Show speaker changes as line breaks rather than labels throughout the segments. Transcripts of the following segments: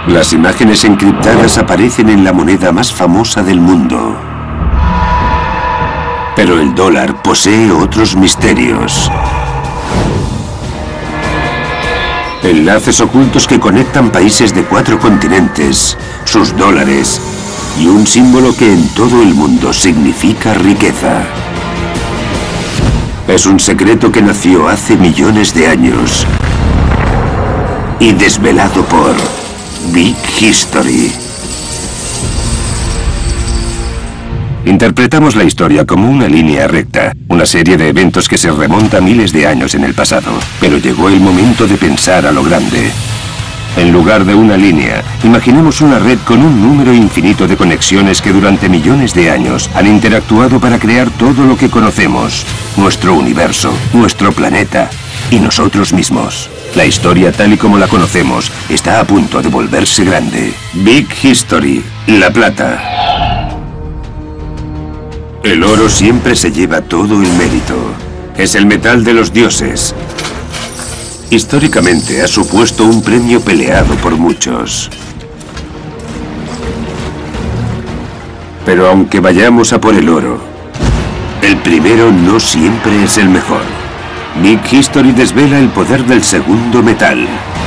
Las imágenes encriptadas aparecen en la moneda más famosa del mundo. Pero el dólar posee otros misterios. Enlaces ocultos que conectan países de 4 continentes, sus dólares y un símbolo que en todo el mundo significa riqueza. Es un secreto que nació hace millones de años y desvelado por Big History. Interpretamos la historia como una línea recta, una serie de eventos que se remonta miles de años en el pasado. Pero llegó el momento de pensar a lo grande. En lugar de una línea, imaginemos una red con un número infinito de conexiones que durante millones de años han interactuado para crear todo lo que conocemos, nuestro universo, nuestro planeta y nosotros mismos. La historia tal y como la conocemos está a punto de volverse grande. Big History, La Plata. El oro siempre se lleva todo el mérito. Es el metal de los dioses. Históricamente ha supuesto un premio peleado por muchos. Pero aunque vayamos a por el oro, el primero no siempre es el mejor. Big History desvela el poder del segundo metal.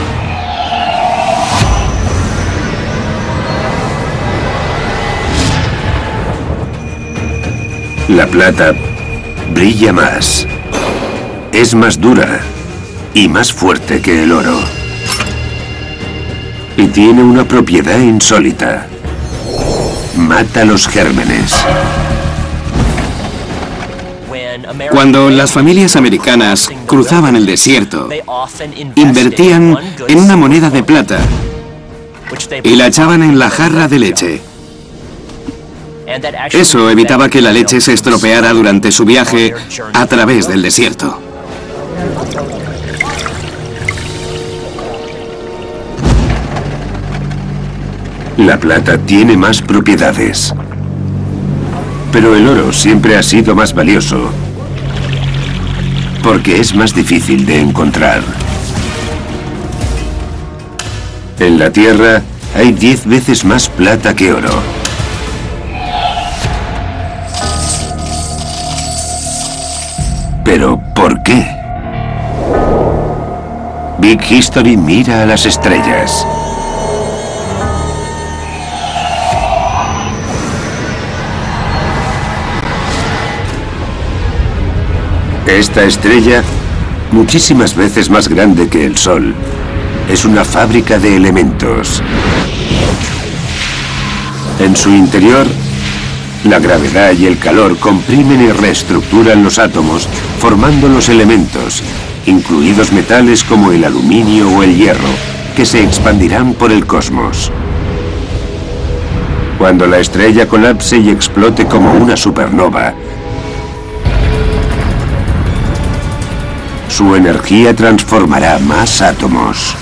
La plata brilla más, es más dura y más fuerte que el oro. Y tiene una propiedad insólita. Mata los gérmenes.
Cuando las familias americanas cruzaban el desierto, invertían en una moneda de plata y la echaban en la jarra de leche. Eso evitaba que la leche se estropeara durante su viaje a través del desierto.
La plata tiene más propiedades. Pero el oro siempre ha sido más valioso, porque es más difícil de encontrar. En la Tierra hay 10 veces más plata que oro. ¿Pero por qué? Big History mira a las estrellas. Esta estrella, muchísimas veces más grande que el Sol, es una fábrica de elementos. En su interior, la gravedad y el calor comprimen y reestructuran los átomos, formando los elementos, incluidos metales como el aluminio o el hierro, que se expandirán por el cosmos. Cuando la estrella colapse y explote como una supernova, su energía transformará más átomos.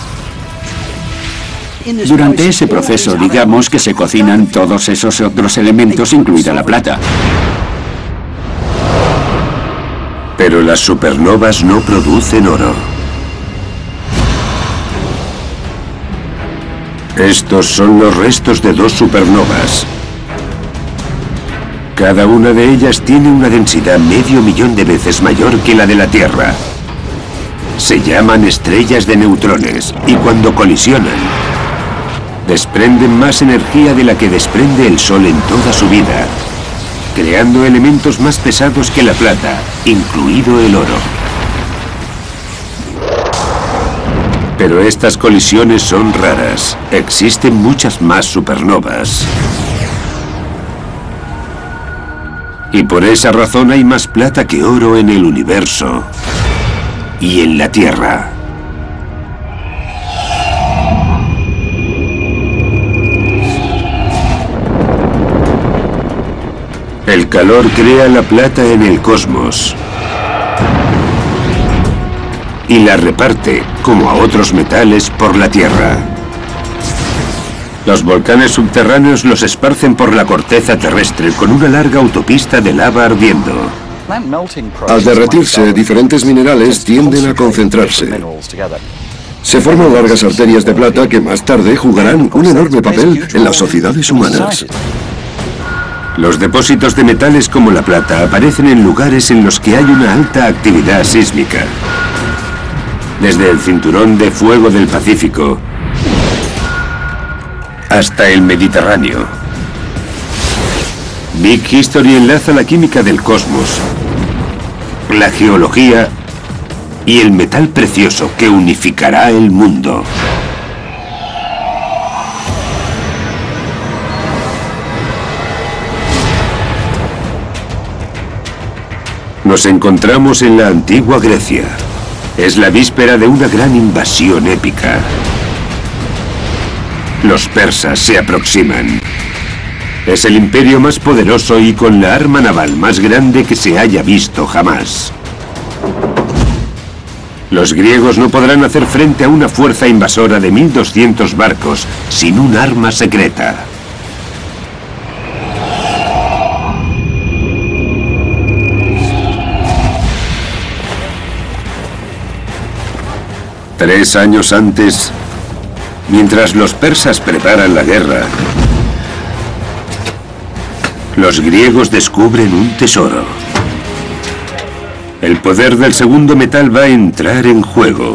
Durante ese proceso, digamos que se cocinan todos esos otros elementos, incluida la plata.
Pero las supernovas no producen oro. Estos son los restos de 2 supernovas. Cada una de ellas tiene una densidad 500.000 de veces mayor que la de la Tierra. Se llaman estrellas de neutrones y cuando colisionan, desprenden más energía de la que desprende el Sol en toda su vida, creando elementos más pesados que la plata, incluido el oro. Pero estas colisiones son raras. Existen muchas más supernovas. Y por esa razón hay más plata que oro en el universo y en la Tierra. El calor crea la plata en el cosmos y la reparte, como a otros metales, por la Tierra. Los volcanes subterráneos los esparcen por la corteza terrestre con una larga autopista de lava ardiendo.
Al derretirse, diferentes minerales tienden a concentrarse. Se forman largas arterias de plata que más tarde jugarán un enorme papel en las sociedades humanas.
Los depósitos de metales como la plata aparecen en lugares en los que hay una alta actividad sísmica. Desde el cinturón de fuego del Pacífico hasta el Mediterráneo. Big History enlaza la química del cosmos, la geología y el metal precioso que unificará el mundo. Nos encontramos en la antigua Grecia. Es la víspera de una gran invasión épica. Los persas se aproximan. Es el imperio más poderoso y con la arma naval más grande que se haya visto jamás. Los griegos no podrán hacer frente a una fuerza invasora de 1200 barcos sin un arma secreta. Tres años antes, mientras los persas preparan la guerra, los griegos descubren un tesoro. El poder del segundo metal va a entrar en juego.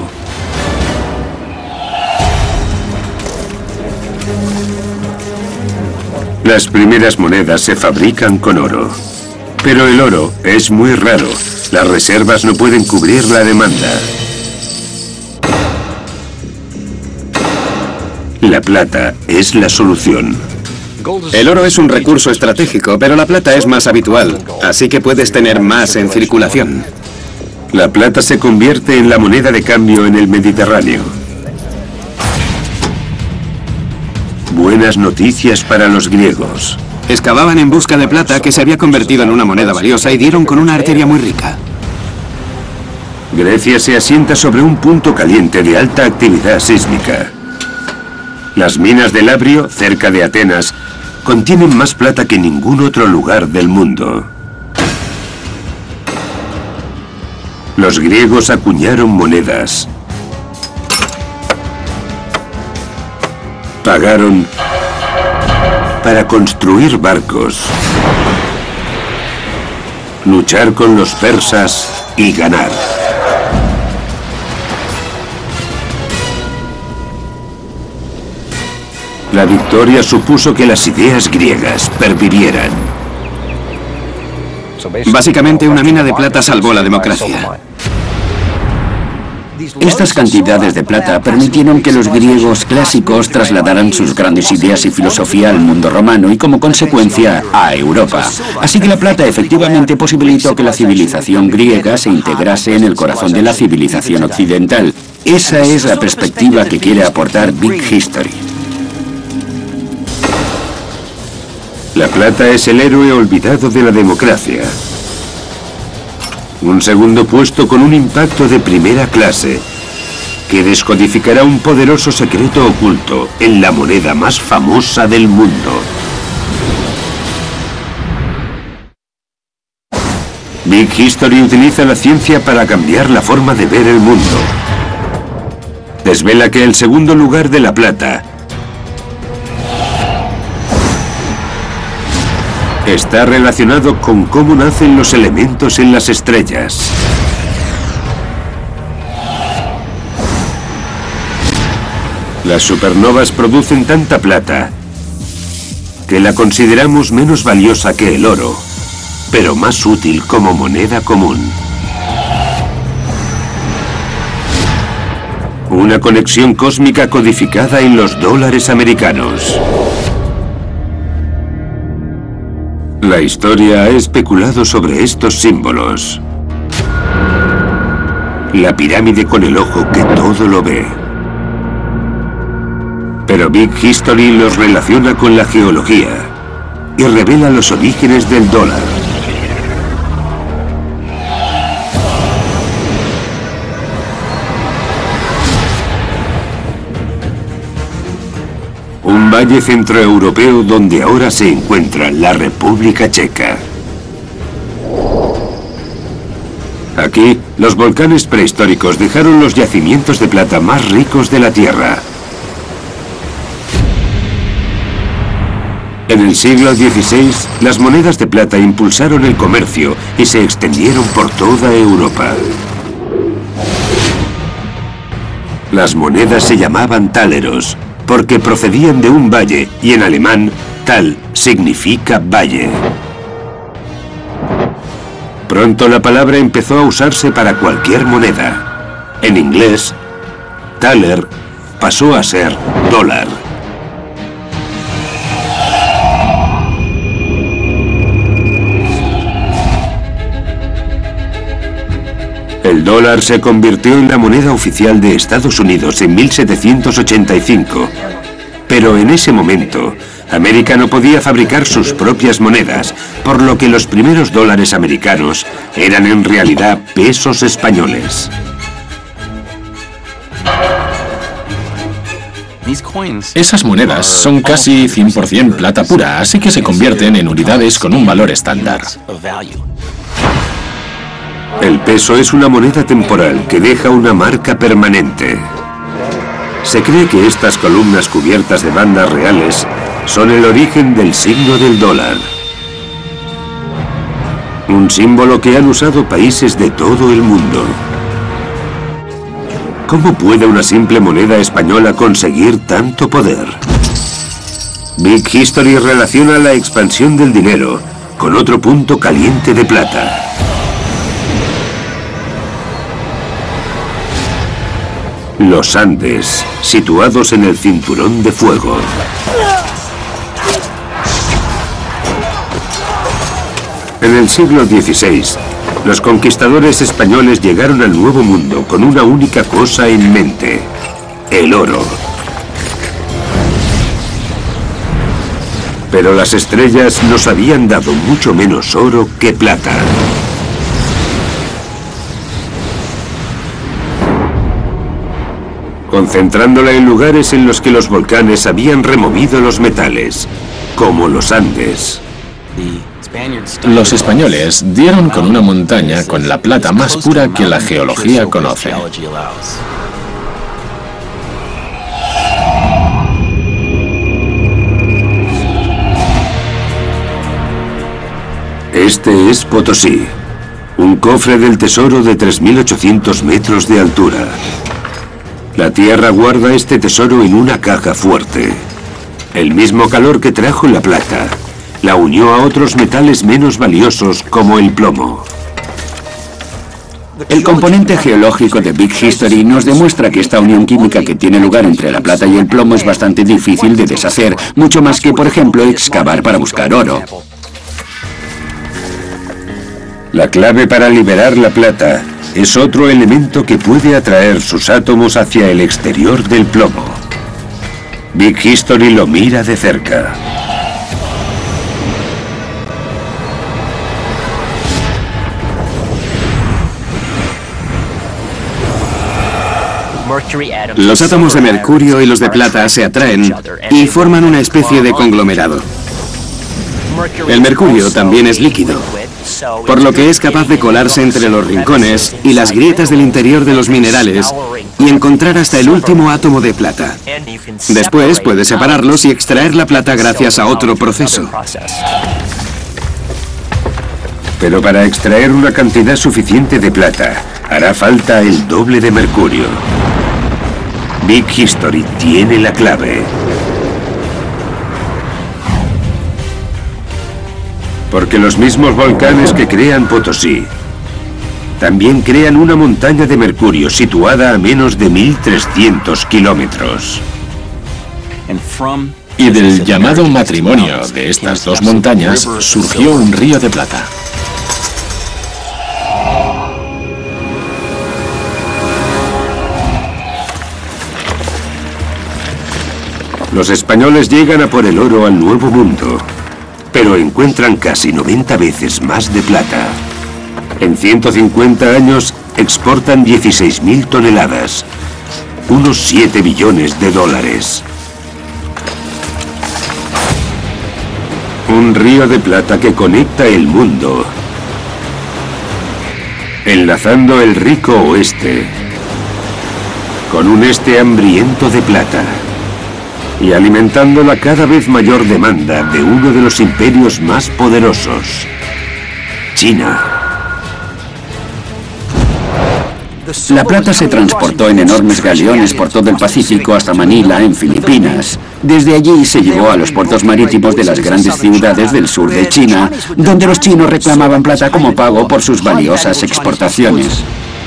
Las primeras monedas se fabrican con oro. Pero el oro es muy raro. Las reservas no pueden cubrir la demanda. La plata es la solución.
El oro es un recurso estratégico, pero la plata es más habitual, así que puedes tener más en circulación.
La plata se convierte en la moneda de cambio en el Mediterráneo. Buenas noticias para los griegos.
Excavaban en busca de plata que se había convertido en una moneda valiosa y dieron con una arteria muy rica.
Grecia se asienta sobre un punto caliente de alta actividad sísmica. Las minas de Labrio, cerca de Atenas, contienen más plata que ningún otro lugar del mundo. Los griegos acuñaron monedas. Pagaron para construir barcos, luchar con los persas y ganar. La victoria supuso que las ideas griegas pervivieran.
Básicamente, una mina de plata salvó la democracia.
Estas cantidades de plata permitieron que los griegos clásicos trasladaran sus grandes ideas y filosofía al mundo romano y, como consecuencia, a Europa. Así que la plata efectivamente posibilitó que la civilización griega se integrase en el corazón de la civilización occidental. Esa es la perspectiva que quiere aportar Big History.
La plata es el héroe olvidado de la democracia. Un segundo puesto con un impacto de primera clase que descodificará un poderoso secreto oculto en la moneda más famosa del mundo. Big History utiliza la ciencia para cambiar la forma de ver el mundo. Desvela que el segundo lugar de la plata está relacionado con cómo nacen los elementos en las estrellas. Las supernovas producen tanta plata que la consideramos menos valiosa que el oro, pero más útil como moneda común. Una conexión cósmica codificada en los dólares americanos. La historia ha especulado sobre estos símbolos. La pirámide con el ojo que todo lo ve. Pero Big History los relaciona con la geología y revela los orígenes del dólar. Un valle centroeuropeo donde ahora se encuentra la República Checa. Aquí, los volcanes prehistóricos dejaron los yacimientos de plata más ricos de la Tierra. En el siglo XVI, las monedas de plata impulsaron el comercio y se extendieron por toda Europa. Las monedas se llamaban taleros, porque procedían de un valle, y en alemán, tal significa valle. Pronto la palabra empezó a usarse para cualquier moneda. En inglés, thaler pasó a ser dólar. El dólar se convirtió en la moneda oficial de Estados Unidos en 1785. Pero en ese momento, América no podía fabricar sus propias monedas, por lo que los primeros dólares americanos eran en realidad pesos españoles.
Esas monedas son casi 100% plata pura, así que se convierten en unidades con un valor estándar.
El peso es una moneda temporal que deja una marca permanente. Se cree que estas columnas cubiertas de bandas reales son el origen del signo del dólar. Un símbolo que han usado países de todo el mundo. ¿Cómo puede una simple moneda española conseguir tanto poder? Big History relaciona la expansión del dinero con otro punto caliente de plata. Los Andes, situados en el Cinturón de Fuego. En el siglo XVI, los conquistadores españoles llegaron al Nuevo Mundo con una única cosa en mente: el oro. Pero las estrellas nos habían dado mucho menos oro que plata. Concentrándola en lugares en los que los volcanes habían removido los metales, como los Andes.
Los españoles dieron con una montaña con la plata más pura que la geología conoce.
Este es Potosí, un cofre del tesoro de 3.800 metros de altura. La Tierra guarda este tesoro en una caja fuerte. El mismo calor que trajo la plata la unió a otros metales menos valiosos como el plomo.
El componente geológico de Big History nos demuestra que esta unión química que tiene lugar entre la plata y el plomo es bastante difícil de deshacer, mucho más que, por ejemplo, excavar para buscar oro.
La clave para liberar la plata es otro elemento que puede atraer sus átomos hacia el exterior del plomo. Big History lo mira de cerca.
Los átomos de mercurio y los de plata se atraen y forman una especie de conglomerado. El mercurio también es líquido, por lo que es capaz de colarse entre los rincones y las grietas del interior de los minerales y encontrar hasta el último átomo de plata. Después puede separarlos y extraer la plata gracias a otro proceso.
Pero para extraer una cantidad suficiente de plata, hará falta el doble de mercurio. Big History tiene la clave. Porque los mismos volcanes que crean Potosí también crean una montaña de mercurio situada a menos de 1.300 kilómetros.
Y del llamado matrimonio de estas dos montañas surgió un río de plata.
Los españoles llegan a por el oro al Nuevo Mundo, pero encuentran casi 90 veces más de plata. En 150 años exportan 16.000 toneladas, unos 7 billones de dólares. Un río de plata que conecta el mundo enlazando el rico oeste con un este hambriento de plata y alimentando la cada vez mayor demanda de uno de los imperios más poderosos, China.
La plata se transportó en enormes galeones por todo el Pacífico hasta Manila, en Filipinas. Desde allí se llevó a los puertos marítimos de las grandes ciudades del sur de China, donde los chinos reclamaban plata como pago por sus valiosas exportaciones.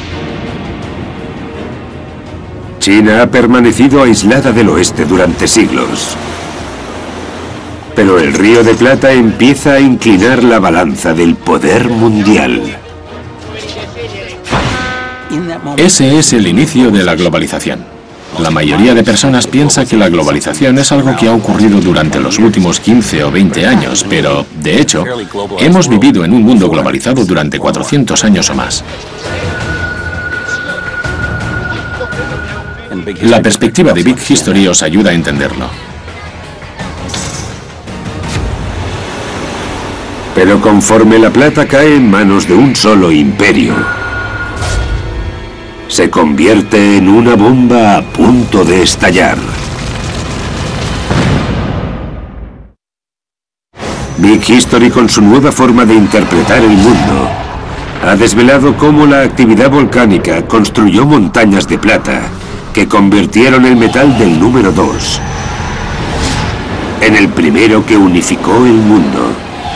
China ha permanecido aislada del oeste durante siglos. Pero el Río de Plata empieza a inclinar la balanza del poder mundial.
Ese es el inicio de la globalización. La mayoría de personas piensa que la globalización es algo que ha ocurrido durante los últimos 15 o 20 años, pero, de hecho, hemos vivido en un mundo globalizado durante 400 años o más. La perspectiva de Big History os ayuda a entenderlo.
Pero conforme la plata cae en manos de un solo imperio, se convierte en una bomba a punto de estallar. Big History, con su nueva forma de interpretar el mundo, ha desvelado cómo la actividad volcánica construyó montañas de plata que convirtieron el metal del número 2 en el primero que unificó el mundo.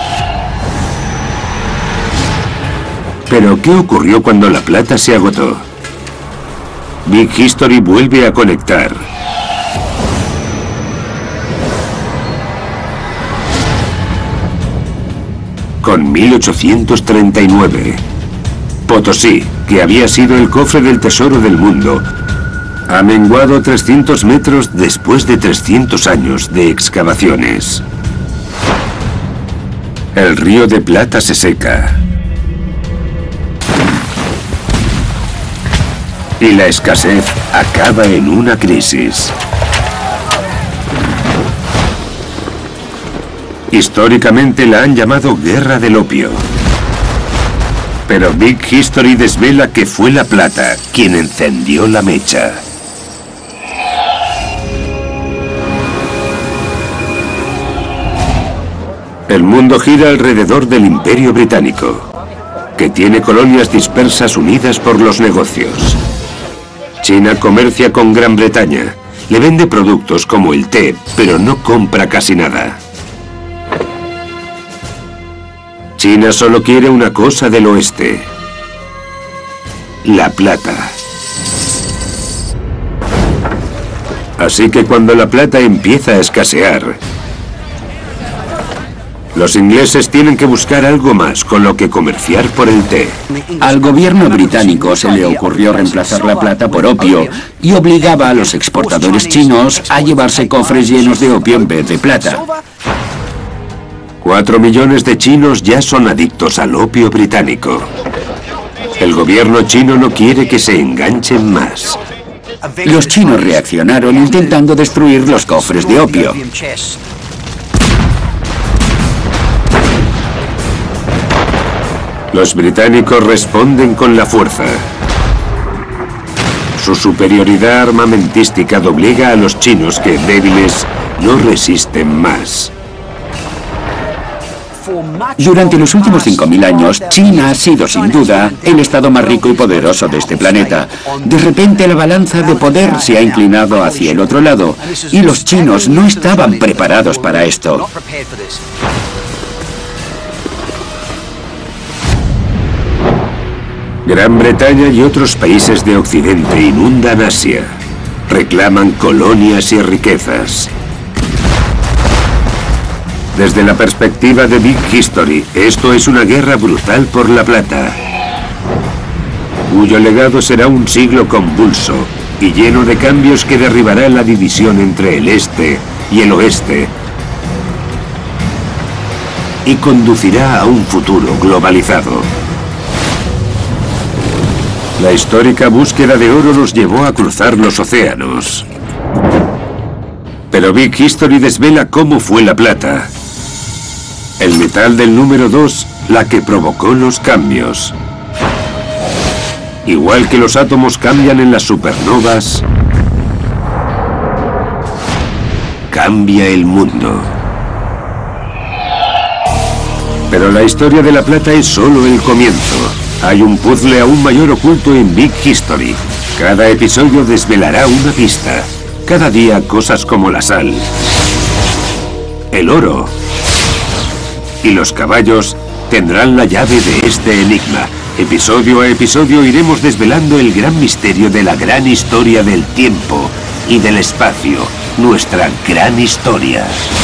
Pero, ¿qué ocurrió cuando la plata se agotó? Big History vuelve a conectar con 1839. Potosí, que había sido el cofre del tesoro del mundo, ha menguado 300 metros después de 300 años de excavaciones. El Río de Plata se seca. Y la escasez acaba en una crisis. Históricamente la han llamado Guerra del Opio. Pero Big History desvela que fue la plata quien encendió la mecha. El mundo gira alrededor del Imperio Británico, que tiene colonias dispersas unidas por los negocios. China comercia con Gran Bretaña, le vende productos como el té, pero no compra casi nada. China solo quiere una cosa del oeste: la plata. Así que cuando la plata empieza a escasear, los ingleses tienen que buscar algo más con lo que comerciar por el té.
Al gobierno británico se le ocurrió reemplazar la plata por opio y obligaba a los exportadores chinos a llevarse cofres llenos de opio en vez de plata.
4 millones de chinos ya son adictos al opio británico. El gobierno chino no quiere que se enganchen más.
Los chinos reaccionaron intentando destruir los cofres de opio.
Los británicos responden con la fuerza. Su superioridad armamentística doblega a los chinos que, débiles, no resisten más.
Durante los últimos 5.000 años, China ha sido, sin duda, el estado más rico y poderoso de este planeta. De repente, la balanza de poder se ha inclinado hacia el otro lado, y los chinos no estaban preparados para esto.
Gran Bretaña y otros países de Occidente inundan Asia. Reclaman colonias y riquezas. Desde la perspectiva de Big History, esto es una guerra brutal por la plata, cuyo legado será un siglo convulso y lleno de cambios que derribará la división entre el este y el oeste y conducirá a un futuro globalizado. La histórica búsqueda de oro los llevó a cruzar los océanos. Pero Big History desvela cómo fue la plata, el metal del número 2, la que provocó los cambios. Igual que los átomos cambian en las supernovas, cambia el mundo. Pero la historia de la plata es solo el comienzo. Hay un puzzle aún mayor oculto en Big History. Cada episodio desvelará una pista. Cada día cosas como la sal, el oro y los caballos tendrán la llave de este enigma. Episodio a episodio iremos desvelando el gran misterio de la gran historia del tiempo y del espacio. Nuestra gran historia.